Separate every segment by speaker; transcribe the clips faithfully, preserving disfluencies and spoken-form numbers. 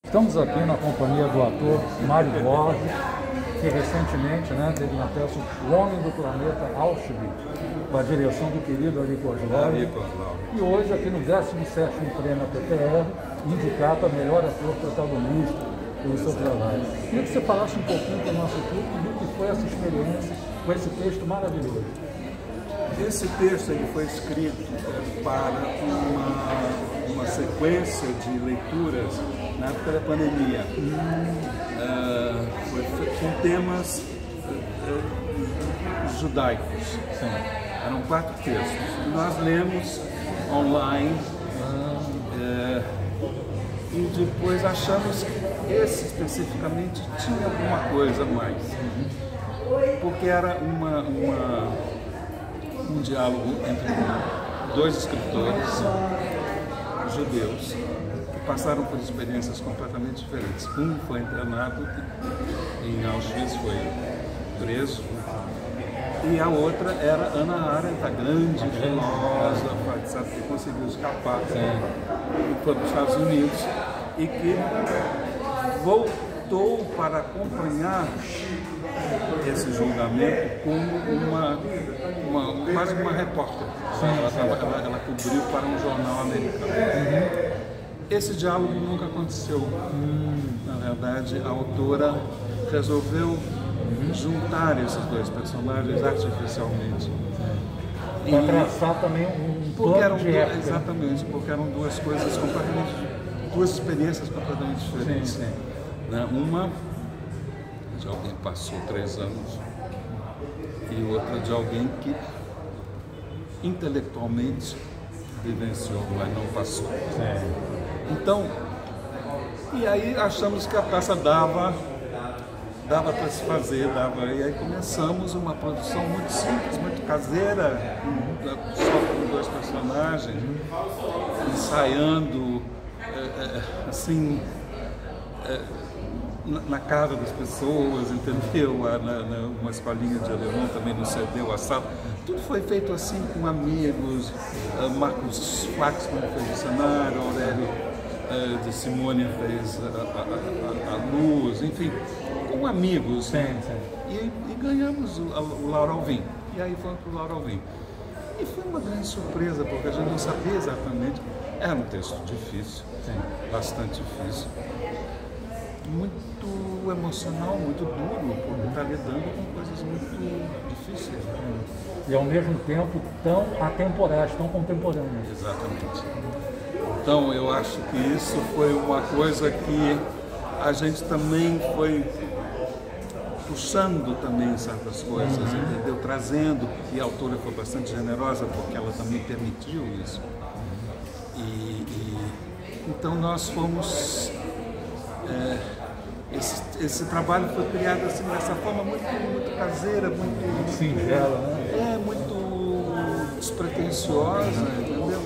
Speaker 1: Estamos aqui na companhia do ator Mário Borges, que recentemente, né, teve na peça O Homem do Planeta Auschwitz, com a direção do querido Ari Kozlov. E hoje, aqui no décimo sétimo Prêmio P T R, indicado a melhor ator protagonista pelo seu trabalho. Queria que você falasse um pouquinho para o nosso público do que foi essa experiência com esse texto maravilhoso.
Speaker 2: Esse texto ele foi escrito para uma, uma sequência de leituras na época da pandemia, uh, foi, com temas uh, judaicos. Sim. Eram quatro textos. Nós lemos online uh, e depois achamos que esse especificamente tinha alguma coisa a mais, porque era uma, uma, um diálogo entre dois escritores judeus que passaram por experiências completamente diferentes. Um foi internado em Auschwitz, foi preso, e a outra era Hannah Arendt, a grande filósofa, sabe, que conseguiu escapar, e foi para os Estados Unidos e que voltou para acompanhar esse julgamento como uma, uma quase uma repórter. Ela, ela, ela cobriu para um jornal americano. Uhum. Esse diálogo nunca aconteceu. Hum. Na verdade, a autora resolveu uhum. juntar esses dois personagens artificialmente.
Speaker 1: Para traçar também um
Speaker 2: porque eram
Speaker 1: de época.
Speaker 2: Exatamente, porque eram duas coisas completamente, duas experiências completamente diferentes. Sim, sim. Né? Uma de alguém que passou três anos e outra de alguém que intelectualmente vivenciou, mas não passou. Sim. Então, e aí achamos que a peça dava, dava para se fazer, dava, e aí começamos uma produção muito simples, muito caseira, só com dois personagens, ensaiando, assim, na casa das pessoas, entendeu? Na, na, uma escolinha de alemão também não cedeu a sala. Tudo foi feito assim com amigos. Uh, Marcos Flaxman fez o cenário, Aurélio uh, de Simone fez a, a, a, a luz, enfim, com amigos. Sim, sim. E, e ganhamos o, o Laura Alvim. E aí foi para o Laura Alvim. E foi uma grande surpresa, porque a gente não sabia exatamente. Era um texto difícil, sim. Bastante difícil. Muito emocional, muito duro, porque está lidando com coisas muito difíceis. Né?
Speaker 1: E ao mesmo tempo tão atemporais, tão contemporâneas.
Speaker 2: Exatamente. Então eu acho que isso foi uma coisa que a gente também foi puxando também certas coisas, uhum. entendeu? Trazendo, e a autora foi bastante generosa porque ela também permitiu isso. E, e então nós fomos... É, esse, esse trabalho foi criado assim, dessa forma muito, muito caseira, muito
Speaker 1: singela, né?
Speaker 2: É, muito despretensiosa, entendeu?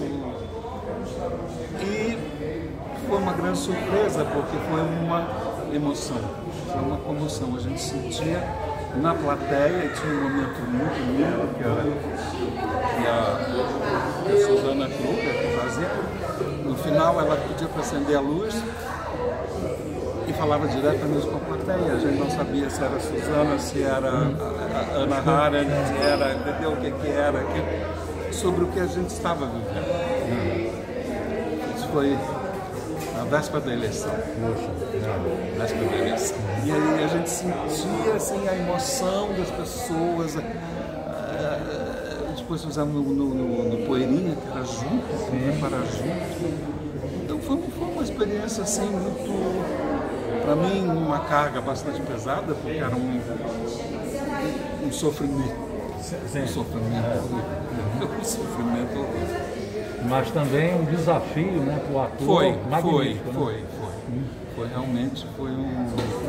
Speaker 2: E foi uma grande surpresa, porque foi uma emoção, foi uma comoção. A gente sentia na plateia, e tinha um momento muito lindo, que era que a, que a Susana Kruger que fazia. No final ela pedia para acender a luz e falava diretamente com a plateia. A gente não sabia se era a Susana, se era a, a Hannah Arendt, se era, entendeu o que, que era, que, sobre o que a gente estava vivendo. Isso foi na véspera da eleição. Véspera da eleição. E aí a gente sentia assim, a emoção das pessoas. Depois fizemos no, no, no, no Poeirinha, que era junto, para junto. Então foi, foi uma experiência assim muito... Para mim, uma carga bastante pesada, porque era um, um sofrimento. Sim. Um sofrimento horrível. Um sofrimento horrível.
Speaker 1: Mas também um desafio, né, para o ator.
Speaker 2: Foi,
Speaker 1: magnífico,
Speaker 2: foi,
Speaker 1: né?
Speaker 2: foi, foi. Hum. Foi realmente, foi um...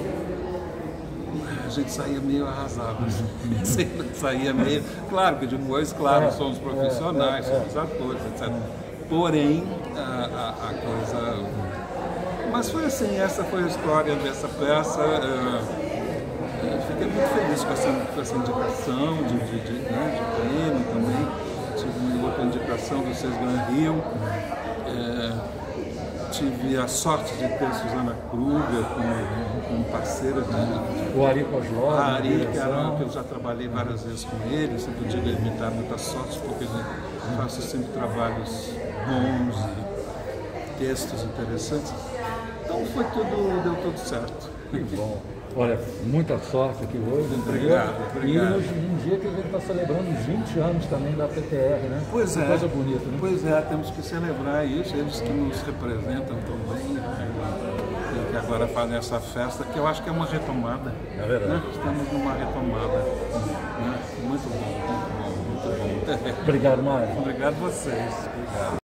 Speaker 2: A gente saía meio arrasado. Hum. Sempre saía meio... Claro que depois, claro, é, somos profissionais, é, é, somos atores, etcétera. Porém, a, a, a coisa... Mas foi assim, essa foi a história dessa peça. Eu, eu fiquei muito feliz com essa, com essa indicação de, de, de, né, de prêmio também. Tive uma outra indicação do César Rio. É, tive a sorte de ter Suzana Kruger como, como parceira de...
Speaker 1: O Ari Kozlov,
Speaker 2: A Ari, que, era, que eu já trabalhei várias vezes com ele, sempre digo ele me dá muita sorte, porque ele faz sempre trabalhos bons e textos interessantes. Então foi tudo, deu tudo certo.
Speaker 1: Que bom. Olha, muita sorte aqui hoje.
Speaker 2: Obrigado, obrigado.
Speaker 1: E hoje, um dia que a gente está celebrando os vinte anos também da P T R, né?
Speaker 2: Pois é.
Speaker 1: Coisa bonita, né?
Speaker 2: Pois é, temos que celebrar isso, eles que nos representam também, e que agora fazem essa festa, que eu acho que é uma retomada.
Speaker 1: É verdade.
Speaker 2: Né? Estamos numa retomada. Né? Muito bom, muito bom, muito bom.
Speaker 1: Obrigado, Mário.
Speaker 2: Obrigado a vocês. Obrigado.